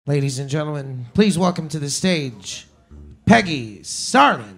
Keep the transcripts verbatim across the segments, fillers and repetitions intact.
Ladies and gentlemen, please welcome to the stage, Peggy Sarlin.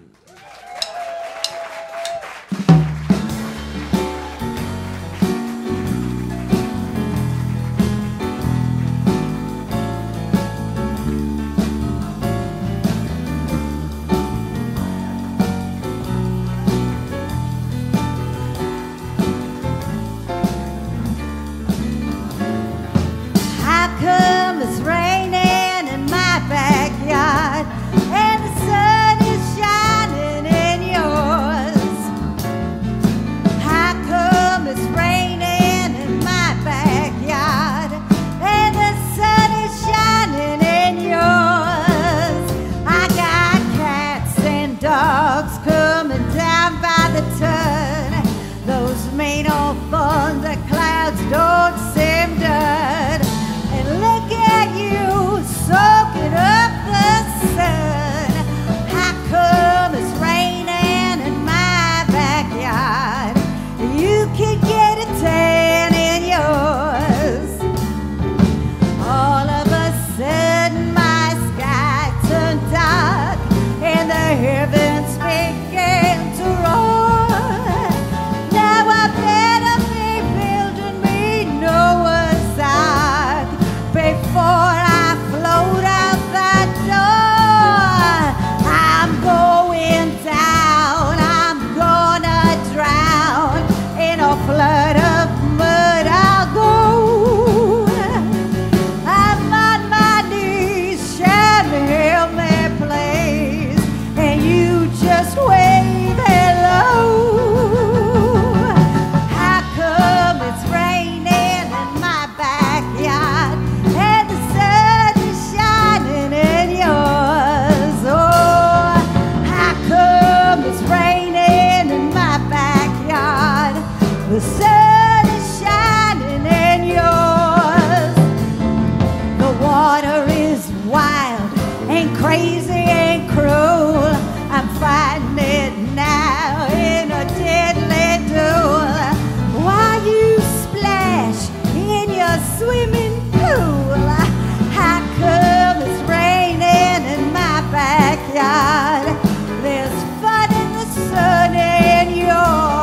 The sun is shining in yours. The water is wild and crazy and cruel. I'm fighting it now in a deadly duel. While you splash in your swimming pool, how come it's raining in my backyard? There's fun in the sun in yours.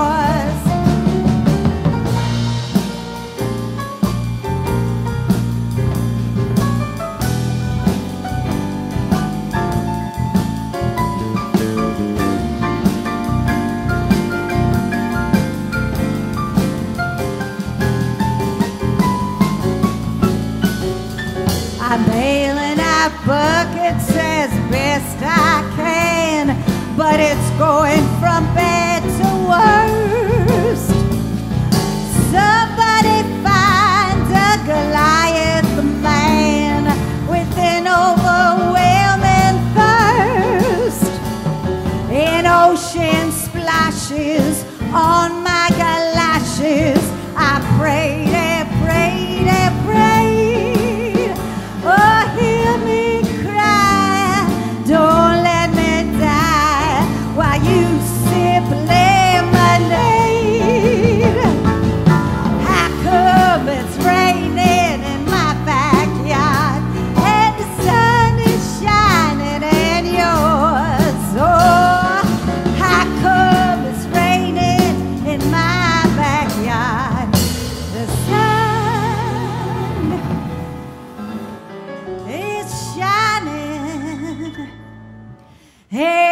I'm bailing out buckets as best I can, but it's going from bad to worst. Somebody find a Goliath man with an overwhelming thirst. An ocean splashes on my galoshes. I prayed and prayed and prayed. Oh, hear me cry, don't let me die while you sip lemonade. How come it's raining in my backyard and the sun is shining in yours? Oh, how come it's raining in my backyard? The sun is shining. Hey.